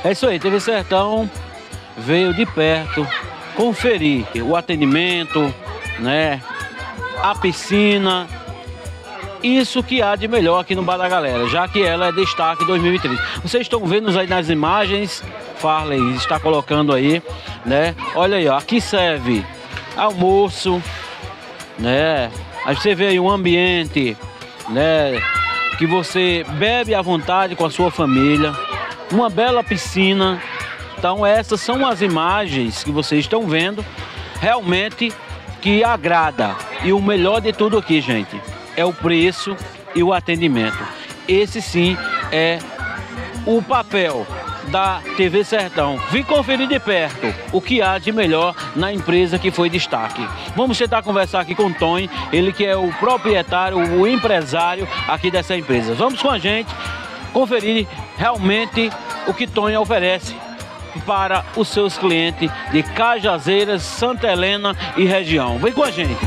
É isso aí, TV Sertão veio de perto conferir o atendimento, né? A piscina, isso que há de melhor aqui no Bar da Galera, já que ela é destaque 2023. Vocês estão vendo aí nas imagens, Farley está colocando aí, né? Olha aí, ó, aqui serve almoço, né? Aí você vê aí um ambiente, né? Que você bebe à vontade com a sua família, uma bela piscina. Então essas são as imagens que vocês estão vendo, realmente que agrada. E o melhor de tudo aqui, gente, é o preço e o atendimento. Esse sim é o papel da TV Sertão. Vim conferir de perto o que há de melhor na empresa que foi destaque. Vamos tentar conversar aqui com o Tony, ele que é o proprietário, o empresário aqui dessa empresa. Vamos com a gente conferir realmente o que Tony oferece para os seus clientes de Cajazeiras, Santa Helena e região. Vem com a gente.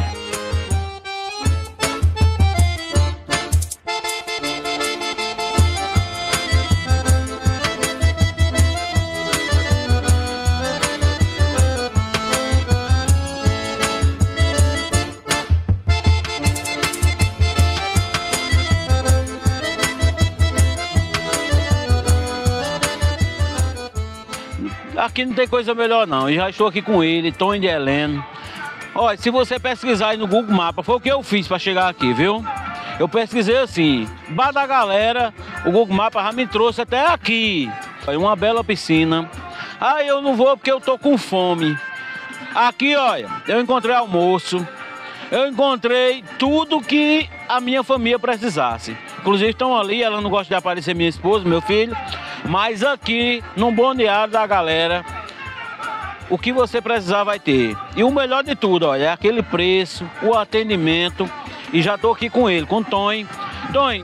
Aqui não tem coisa melhor não, eu já estou aqui com ele, Tony de Helena. Olha, se você pesquisar aí no Google Maps, foi o que eu fiz para chegar aqui, viu? Eu pesquisei assim, Bar da Galera, o Google Maps já me trouxe até aqui. Uma bela piscina. Ah, eu não vou porque eu tô com fome. Aqui, olha, eu encontrei almoço, eu encontrei tudo que a minha família precisasse. Inclusive estão ali, ela não gosta de aparecer, minha esposa, meu filho. Mas aqui, no Balneário da Galera, o que você precisar vai ter. E o melhor de tudo, olha, é aquele preço, o atendimento. E já estou aqui com ele, com o Tony. Tony,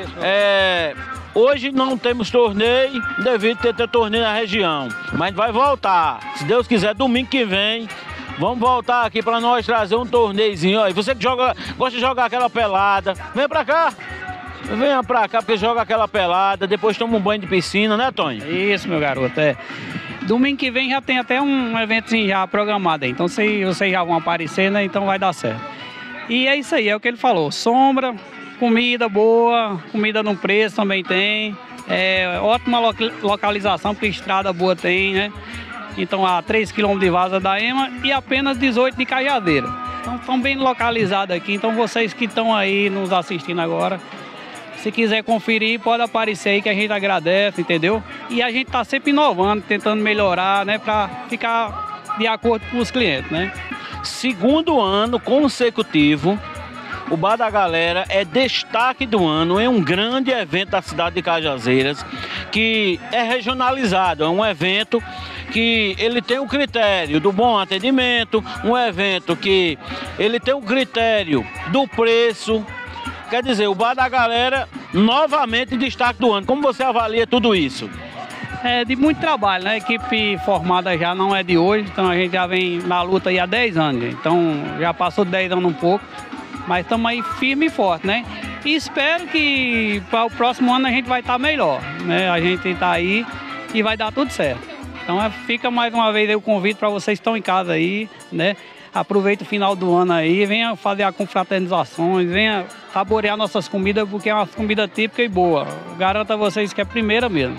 hoje não temos torneio, devido ter torneio na região. Mas vai voltar, se Deus quiser, domingo que vem. Vamos voltar aqui para nós trazer um torneiozinho. Ó. E você que gosta de jogar aquela pelada, vem para cá. Venha pra cá, porque joga aquela pelada, depois toma um banho de piscina, né, Tony? Isso, meu garoto, Domingo que vem já tem até um eventozinho já programado aí, então vocês já vão aparecer, né, então vai dar certo. E é isso aí, é o que ele falou, sombra, comida boa, comida no preço também tem, ótima localização, porque estrada boa tem, né? Então a 3 km de Vaza da Ema e apenas 18 de Cajazeira. Então estão bem localizados aqui, então vocês que estão aí nos assistindo agora, se quiser conferir, pode aparecer aí que a gente agradece, entendeu? E a gente tá sempre inovando, tentando melhorar, né? Para ficar de acordo com os clientes, né? Segundo ano consecutivo, o Bar da Galera é destaque do ano em um grande evento da cidade de Cajazeiras, que é regionalizado, é um evento que ele tem o critério do bom atendimento, um evento que ele tem o critério do preço. Quer dizer, o Bar da Galera, novamente, destaque do ano. Como você avalia tudo isso? É de muito trabalho, né? A equipe formada já não é de hoje, então a gente já vem na luta aí há 10 anos. Então já passou 10 anos um pouco, mas estamos aí firme e forte, né? E espero que para o próximo ano a gente vai estar melhor, né? A gente está aí e vai dar tudo certo. Então fica mais uma vez aí o convite para vocês que estão em casa aí, né? Aproveita o final do ano aí, venha fazer as confraternizações, venha saborear nossas comidas, porque é uma comida típica e boa. Garanto a vocês que é a primeira mesmo.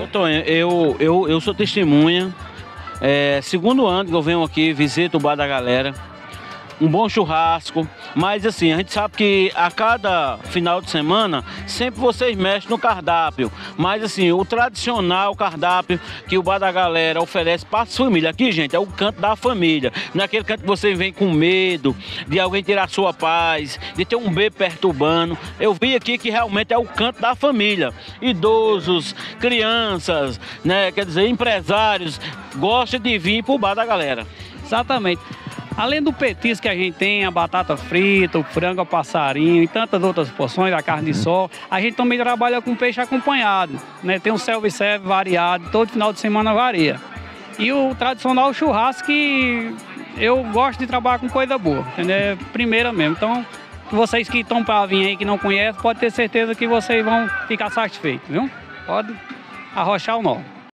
Eu sou testemunha. Segundo ano que eu venho aqui, visito o Bar da Galera. Um bom churrasco, mas assim, a gente sabe que a cada final de semana sempre vocês mexem no cardápio, mas assim, o tradicional cardápio que o Bar da Galera oferece para as famílias, aqui gente, é o canto da família, não é aquele canto que você vem com medo de alguém tirar sua paz, de ter um bebê perturbando. Eu vi aqui que realmente é o canto da família, idosos, crianças, né, quer dizer, empresários, gostam de vir para o Bar da Galera. Exatamente. Além do petisco que a gente tem, a batata frita, o frango a passarinho e tantas outras porções, a carne de sol, a gente também trabalha com peixe acompanhado, né? Tem um self-serve variado, todo final de semana varia. E o tradicional churrasco, que eu gosto de trabalhar com coisa boa, entendeu? Primeira mesmo. Então, vocês que estão para vir aí, que não conhecem, pode ter certeza que vocês vão ficar satisfeitos, viu? Pode arrochar o nó.